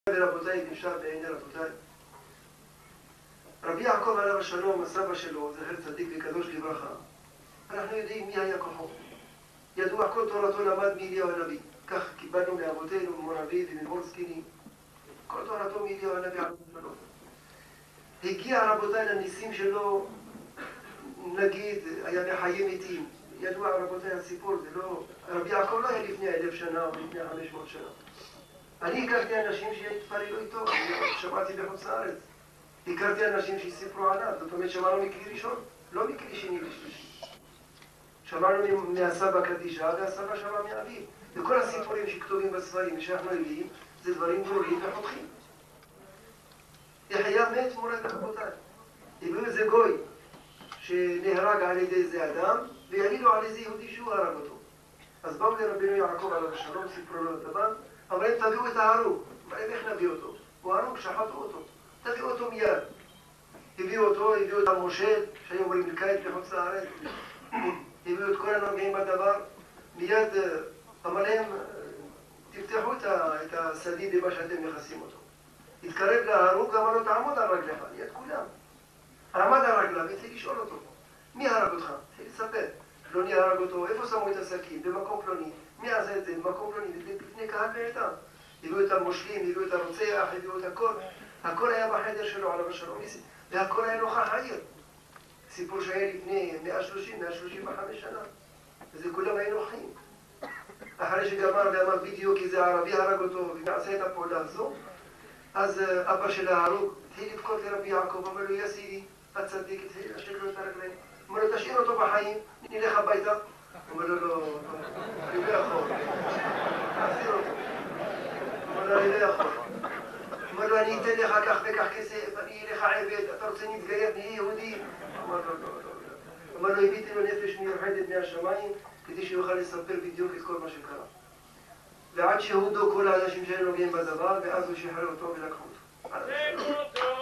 רבותיי, אם אפשר בעיני רבותיי. רבי יעקב עליו השלום, הסבא שלו, זכר צדיק וקדוש לברכה, אנחנו יודעים מי היה כוחו. ידוע כל תורתו למד מאליהו הנביא. כך קיבלנו מאבותינו, ממור אבי וממור זקני. כל תורתו מאליהו הנביא עליו השלום. הגיע רבותיי לניסים שלו, נגיד, היה מחיים מתים. ידוע רבותיי הסיפור, זה לא... רבי יעקב לא היה לפני 1000 שנה או לפני 500 שנה. אני הכרתי אנשים שהתפללו איתו, שמעתי בחוץ לארץ. הכרתי אנשים שסיפרו עליו, זאת אומרת שמענו מכלי ראשון, לא מכלי שני ושלישי. שמענו מהסבא קדישה והסבא שמע מאביו. וכל הסיפורים שכתובים בספרים ושאנחנו יודעים, זה דברים ברורים וחותכים. יחיה מת מורד רבותיי. הביאו איזה גוי שנהרג על ידי איזה אדם, ויעידו על איזה יהודי שהוא הרג אותו. אז באו לרבינו יעקב עליו השלום, סיפרו לו את דבר, אבל הם תביאו את ההרוג. איך נביא אותו? הוא הרוג, שחטו אותו. תביאו אותו מיד. הביאו את המושל, שהיו אומרים לקיץ בחוץ לארץ. הביאו את כל הנוגעים בדבר. מיד אמר להם, תפתחו את הסדיד במה שאתם מכסים אותו. התקרב להרוג, אמר לו, תעמוד על רגליך, ליד כולם. עמד על רגליו, התחיל לשאול אותו, מי הרג אותך? התחיל לספר. פלוני הרג אותו, איפה שמו את הסכין? במקום פלוני. מי עשה את זה? במקום פלוני, לפני קהל ועדה. הביאו את המושלים, הביאו את הרוצח, הביאו את הכל. הכל היה בחדר שלו, עליו השלום, והכל היה נוכח העיר. סיפור שהיה לפני 135 שנה. וזה כולם היו נוחים. אחרי שגמר ואמר בדיוק איזה ערבי הרג אותו ועשה את הפעולה הזו, אז אבא של ההרוג התחיל לבכות לרבי יעקב, אמר לו, יסידי, הצדיק, התחיל להשאיר לו את הרגליים. אמר לו, תשאיר אותו בחיים, נלך הביתה. אמר לו, לא, אני לא יכול. תחזיר אותו. אמר לו, אני לא יכול. אמר לו, אני אתן לך כך וכך כסף, אני אלך עבד, אתה רוצה להתגייר, נהיה יהודי? אמר לו, לא. אמר לו, הביאתי לו נפש מיוחדת מהשמיים, כדי שיוכל לספר בדיוק את כל מה שקרה. ועד שהודו כל האנשים שהיו נוגעים בדבר, ואז הוא שחרר אותו ולקחו אותו.